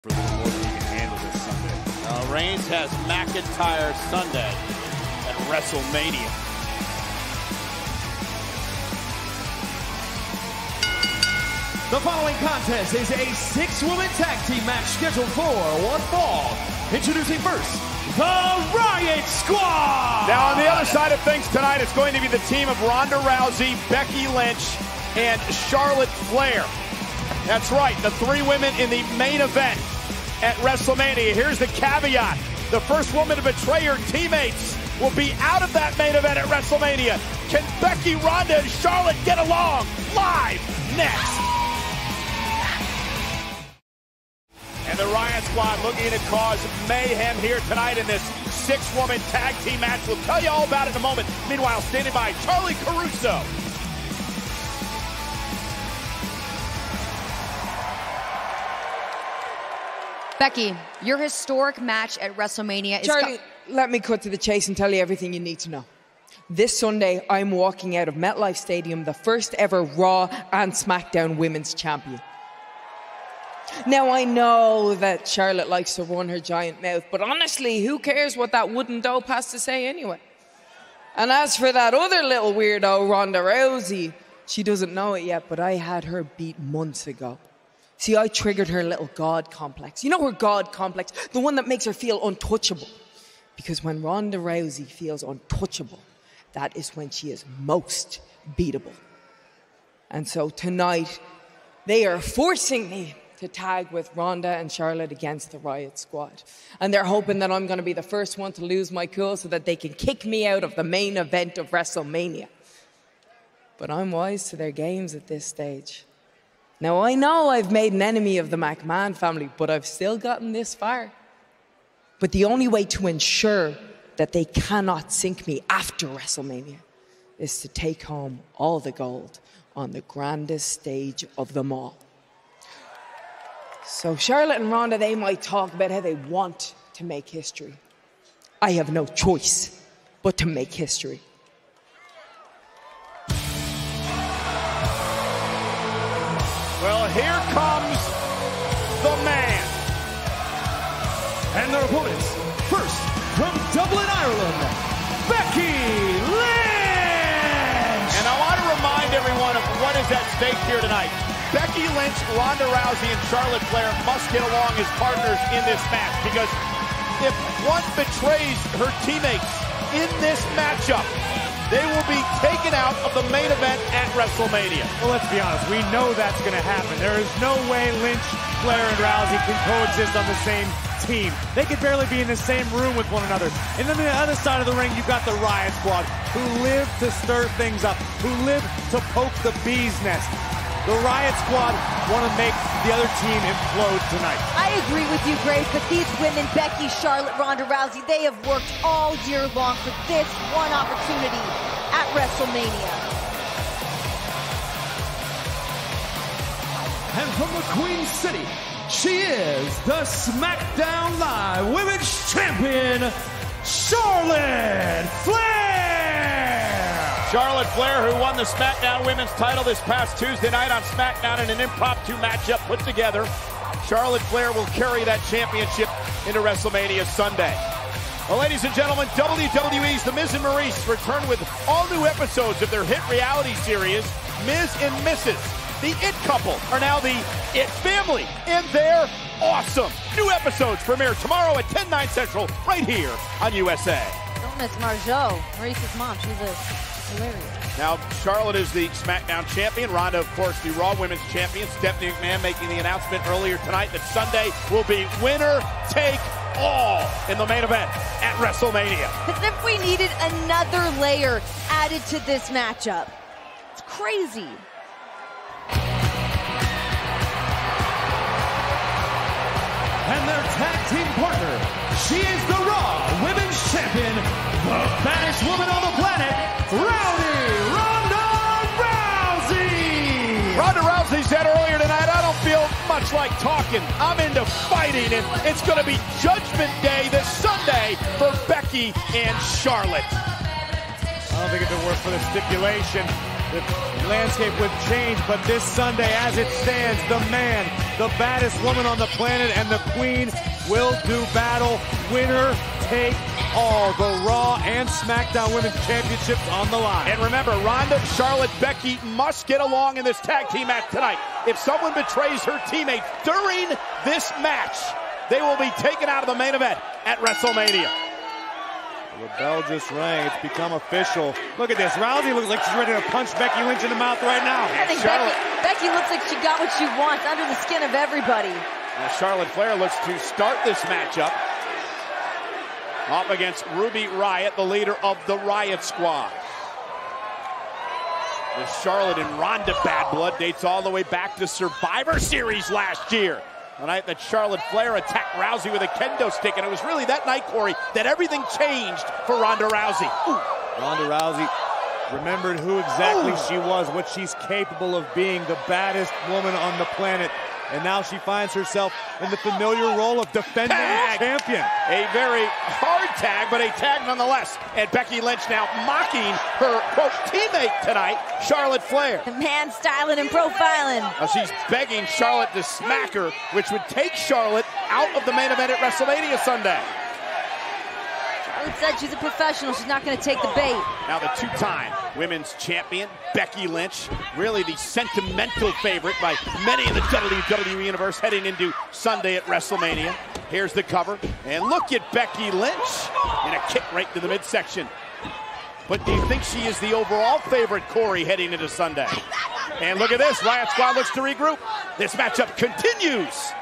For a little more than you can handle this Sunday. Reigns has McIntyre Sunday at WrestleMania. The following contest is a 6-woman tag team match scheduled for one fall. Introducing first, the Riot Squad! Now on the other side of things tonight, it's going to be the team of Ronda Rousey, Becky Lynch, and Charlotte Flair. That's right, the 3 women in the main event at WrestleMania. Here's the caveat. The first woman to betray her teammates will be out of that main event at WrestleMania. Can Becky, Ronda, and Charlotte get along? Live next. And the Riot Squad looking to cause mayhem here tonight in this 6-woman tag team match. We'll tell you all about it in a moment. Meanwhile, standing by, Charlie Caruso. Becky, your historic match at WrestleMania is... Charlie, let me cut to the chase and tell you everything you need to know. This Sunday, I'm walking out of MetLife Stadium, the first ever Raw and SmackDown Women's Champion. Now, I know that Charlotte likes to run her giant mouth, but honestly, who cares what that wooden dope has to say anyway? And as for that other little weirdo, Ronda Rousey, she doesn't know it yet, but I had her beat months ago. See, I triggered her little God complex. You know her God complex, the one that makes her feel untouchable. Because when Ronda Rousey feels untouchable, that is when she is most beatable. And so tonight, they are forcing me to tag with Ronda and Charlotte against the Riot Squad. And they're hoping that I'm going to be the first one to lose my cool so that they can kick me out of the main event of WrestleMania. But I'm wise to their games at this stage. Now, I know I've made an enemy of the McMahon family, but I've still gotten this far. But the only way to ensure that they cannot sink me after WrestleMania is to take home all the gold on the grandest stage of them all. So Charlotte and Ronda, they might talk about how they want to make history. I have no choice but to make history. Well, here comes the man. And their opponents, first, from Dublin, Ireland, Becky Lynch! And I want to remind everyone of what is at stake here tonight. Becky Lynch, Ronda Rousey, and Charlotte Flair must get along as partners in this match, because if one betrays her teammates in this matchup, they will be taken out of the main event at WrestleMania. Well, let's be honest. We know that's going to happen. There is no way Lynch, Flair, and Rousey can coexist on the same team. They could barely be in the same room with one another. And then on the other side of the ring, you've got the Riot Squad, who live to stir things up, who live to poke the bee's nest. The Riot Squad want to make the other team implode tonight. I agree with you, Grace, but these women, Becky, Charlotte, Ronda Rousey, they have worked all year long for this one opportunity at WrestleMania. And from the Queen City, she is the SmackDown Live Women's Champion, Charlotte Flair! Charlotte Flair, who won the SmackDown Women's title this past Tuesday night on SmackDown in an impromptu matchup put together. Charlotte Flair will carry that championship into WrestleMania Sunday. Well, ladies and gentlemen, WWE's The Miz and Maurice return with all new episodes of their hit reality series, Miz and Mrs. The It Couple are now the It Family, and they're awesome. New episodes premiere tomorrow at 10, 9 Central, right here on USA. Don't miss Marjo, Maurice's mom. She's hilarious. Now, Charlotte is the SmackDown champion. Ronda, of course, the Raw Women's champion. Stephanie McMahon making the announcement earlier tonight that Sunday will be winner take all in the main event at WrestleMania. As if we needed another layer added to this matchup. It's crazy. And their tag team partner, she is the Raw Women's Champion, the baddest woman on the planet, Ronda Rousey! Ronda Rousey said earlier tonight, I don't feel much like talking. I'm into fighting, and it's going to be Judgment Day this Sunday for Becky and Charlotte. I don't think if it were for the stipulation, the landscape would change, but this Sunday, as it stands, the man, the baddest woman on the planet, and the queen will do battle. Winner take all. The Raw and SmackDown Women's Championships on the line. And remember, Ronda, Charlotte, Becky must get along in this tag team match tonight. If someone betrays her teammate during this match, they will be taken out of the main event at WrestleMania. The bell just rang. It's become official. Look at this. Rousey looks like she's ready to punch Becky Lynch in the mouth right now. I think Becky looks like she got what she wants, under the skin of everybody. Now Charlotte Flair looks to start this matchup up against Ruby Riott, the leader of the Riott Squad. The Charlotte and Ronda bad blood dates all the way back to Survivor Series last year. The night that Charlotte Flair attacked Rousey with a kendo stick, and it was really that night, Corey, that everything changed for Ronda Rousey. Ooh. Ronda Rousey remembered who exactly she was, what she's capable of being, the baddest woman on the planet. And now she finds herself in the familiar role of defending champion. A very hard tag, but a tag nonetheless. And Becky Lynch now mocking her, quote, teammate tonight, Charlotte Flair. Man styling and profiling. Now she's begging Charlotte to smack her, which would take Charlotte out of the main event at WrestleMania Sunday. Charlotte said she's a professional. She's not going to take the bait. Now the two-time women's champion, Becky Lynch, really the sentimental favorite by many in the WWE Universe heading into Sunday at WrestleMania. Here's the cover, and look at Becky Lynch in a kick right to the midsection. But do you think she is the overall favorite, Corey, heading into Sunday? And look at this, Riott Squad looks to regroup. This matchup continues.